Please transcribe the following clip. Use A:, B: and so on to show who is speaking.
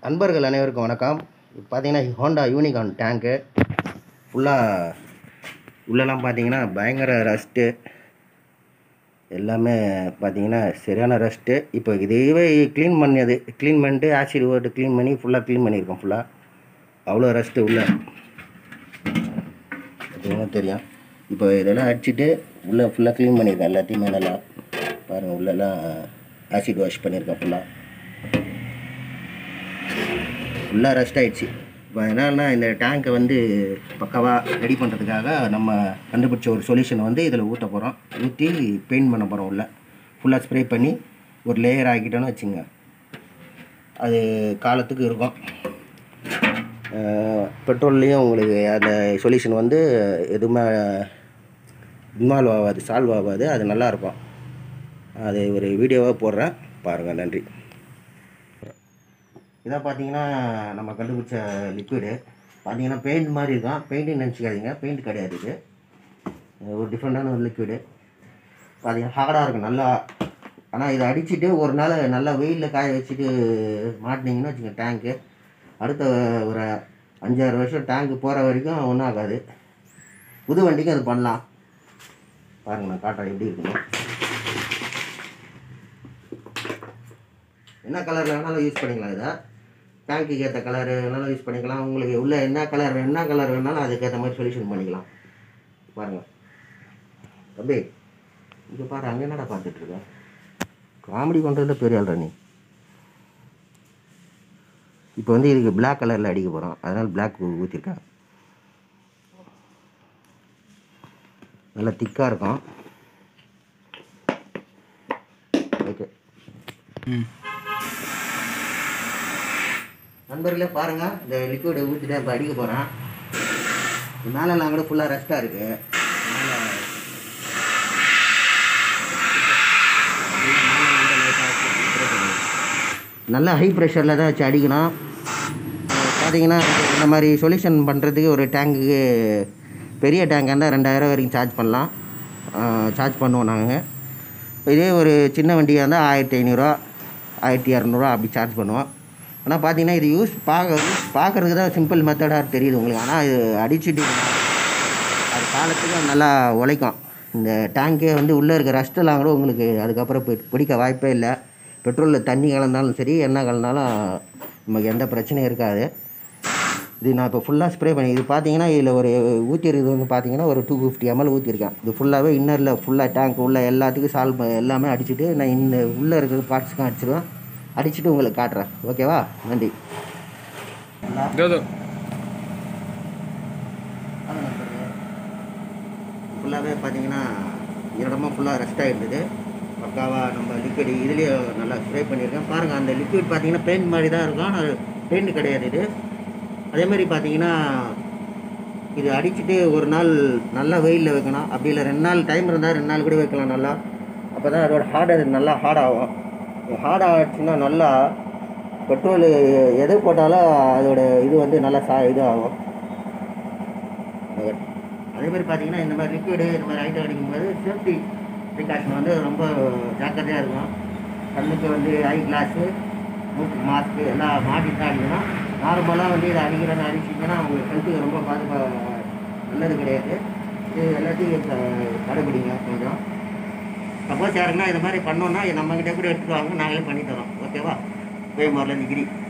A: நண்பர்கள் அனைவருக்கும் வணக்கம். இப்போ பார்த்தீங்கன்னா ஹோண்டா யூனிகார்ன் டேங்க்கு ஃபுல்லாக உள்ளெல்லாம் பார்த்தீங்கன்னா பயங்கர ரஸ்ட்டு, எல்லாமே பார்த்தீங்கன்னா சரியான ரஸ்ட்டு. இப்போ இதுவே க்ளீன் பண்ணிட்டு ஆசிட் போட்டு க்ளீன் பண்ணி ஃபுல்லாக க்ளீன் பண்ணியிருக்கோம். ஃபுல்லாக அவ்வளோ ரஸ்ட்டு உள்ளே பார்த்தீங்கன்னா தெரியும். இப்போ இதெல்லாம் அடிச்சுட்டு உள்ளே ஃபுல்லாக க்ளீன் பண்ணியிருக்கேன். எல்லாத்தையும் மேலெல்லாம் பாருங்கள், உள்ளெல்லாம் ஆசிட் வாஷ் பண்ணியிருக்கேன். ஃபுல்லாக ரஸ்ட் ஆகிடுச்சு. இப்போ என்னன்னா இந்த டேங்கை வந்து பக்காவாக ரெடி பண்ணுறதுக்காக நம்ம கண்டுபிடிச்ச ஒரு சொல்யூஷன் வந்து இதில் ஊற்ற போகிறோம். ஊற்றி பெயிண்ட் பண்ண போகிறோம். உள்ள ஃபுல்லாக ஸ்ப்ரே பண்ணி ஒரு லேயர் ஆக்கிட்டோன்னு வச்சுங்க, அது காலத்துக்கு இருக்கும். பெட்ரோல்லையும் உங்களுக்கு அந்த சொல்யூஷன் வந்து எதுவுமே இன்வால்வ் ஆகாது, சால்வ் ஆகாது. அது நல்லாயிருக்கும். அது ஒரு வீடியோவாக போடுறேன், பாருங்கள். நன்றி. இதான் பார்த்தீங்கன்னா நம்ம கண்டுபிடிச்ச லிக்விடு. பார்த்தீங்கன்னா பெயிண்ட் மாதிரி இருக்கும். பெயிண்ட்டுன்னு நினச்சிக்காதீங்க, பெயிண்ட் கிடையாது. இது ஒரு டிஃப்ரெண்ட்டான ஒரு லிக்விடு. பார்த்தீங்கன்னா ஹார்டாக இருக்கும் நல்லா. ஆனால் இதை அடிச்சுட்டு ஒரு நாள் நல்லா வெயிலில் காய வச்சுட்டு மாட்டினீங்கன்னு வச்சுக்கோங்க, டேங்க்கு அடுத்த ஒரு 5-6 வருஷம் டேங்க்கு போகிற வரைக்கும் ஒன்றும் ஆகாது. புது வண்டிக்கும் அது பண்ணலாம். பாருங்கள், நான் காட்டுறேன் எப்படி இருக்குன்னு. என்ன கலரில் வேணாலும் யூஸ் பண்ணிக்கலாம். இதை டேங்க்குக்கு ஏற்ற கலர் வேணாலும் யூஸ் பண்ணிக்கலாம். உங்களுக்கு உள்ள என்ன கலர் வேணாலும் அதுக்கேற்ற மாதிரி சொல்யூஷன் பண்ணிக்கலாம். பாருங்கள் தம்பி, இங்கே பாரு, அங்கே என்னடா பார்த்துட்ருக்க? காமெடி பண்ணுறதுல பெரிய ஆள்ற நீ. இப்போ வந்து இதுக்கு பிளாக் கலரில் அடிக்க போகிறோம், அதனால் பிளாக் ஊற்றிருக்கேன். நல்லா திக்காக இருக்கும். ஓகே நண்பர்களே, பாருங்கள், இந்த லிக்விடை ஊற்றிட்டு இப்போ அடிக்க போகிறேன். மேலெல்லாம் கூட ஃபுல்லாக ரஸ்ட்டாக இருக்குது. நல்லா ஹை ப்ரெஷரில் தான் வச்சு அடிக்கணும். பார்த்தீங்கன்னா இந்த மாதிரி சொல்யூஷன் பண்ணுறதுக்கு ஒரு டேங்குக்கு, பெரிய டேங்காக இருந்தால் 2000 வரைக்கும் சார்ஜ் பண்ணுவோம் நாங்கள். இதே ஒரு சின்ன வண்டியாக இருந்தால் 1500, 1200 அப்படி சார்ஜ் பண்ணுவோம். ஆனால் பார்த்தீங்கன்னா இது பார்க்குறதுக்கு தான் சிம்பிள் மெத்தடாக தெரியுது உங்களுக்கு. ஆனால் இது அடிச்சுட்டு அது காலத்துக்கு நல்லா உழைக்கும். இந்த டேங்கே வந்து உள்ளே இருக்க ரஸ்ட்டெல்லாம் கூட உங்களுக்கு அதுக்கப்புறம் பிடிக்க வாய்ப்பே இல்லை. பெட்ரோலில் தண்ணி கலந்தாலும் சரி, எண்ணெய் கலந்தாலும் நமக்கு எந்த பிரச்சனையும் இருக்காது. இது நான் இப்போ ஃபுல்லாக ஸ்ப்ரே பண்ணி, இது பார்த்தீங்கன்னா இதில் ஒரு ஊற்றிருக்கிறது வந்து பார்த்தீங்கன்னா ஒரு 250 ml ஊற்றிருக்கேன். இது ஃபுல்லாகவே இன்னரில் ஃபுல்லாக டேங்க் உள்ள எல்லாத்துக்கும் எல்லாமே அடிச்சுட்டு நான் இந்த உள்ளே இருக்கிற பார்ட்ஸுக்கும் அடிச்சிடுவேன். அடிச்சுட்டு உங்களுக்கு காட்டுறேன். ஓகேவா? நன்றி. ஃபுல்லாகவே பார்த்தீங்கன்னா இடமா ஃபுல்லாக ரெஸ்ட் ஆகிடுது. பக்காவாக நம்ம லிக்விட் இதுலேயே நல்லா ஸ்ப்ரே பண்ணியிருக்கேன். பாருங்கள், அந்த லிக்விட் பார்த்தீங்கன்னா பெயிண்ட் மாதிரி தான் இருக்கும், ஆனால் பெயிண்ட் கிடையாது இது. அதே மாதிரி பார்த்தீங்கன்னா இது அடிச்சுட்டு ஒரு நாள் நல்லா வெயிலில் வைக்கணும். அப்படி இல்லை 2 நாள் டைம் இருந்தால் 2 நாள் கூட வைக்கலாம் நல்லா. அப்போ தான் அதோட நல்லா ஹார்டாகும். ஹார்ட் ஆகிடுச்சுன்னா நல்லா பெட்ரோல் எது போட்டாலும் அதோட இது வந்து நல்லா இதாகும். அதே மாதிரி பார்த்தீங்கன்னா இந்த மாதிரி லிக்விடு இந்த மாதிரி ஐட்டம் அடிக்கும்போது சேஃப்டி ப்ரிகாஷன் வந்து ரொம்ப ஜாக்கிரதையாக இருக்கும். கண்ணுக்கு வந்து ஐ கிளாஸு, மூக்கு மாஸ்க்கு எல்லாம் மாட்டிட்டு தான் அடிக்கணும். நார்மலாக வந்து இதை அடிச்சிங்கன்னா உங்களுக்கு ஹெல்த்துக்கு ரொம்ப நல்லது கிடையாது. இது எல்லாத்தையும் கடைபிடிங்க கொஞ்சம். சப்போஸ் யாருன்னா இது மாதிரி பண்ணோன்னா நம்மக்கிட்ட கூட எடுத்துகிட்டு வாங்க, நாங்களே பண்ணித்தரோம். ஓகேவா? போய் முதல்ல டிகிரி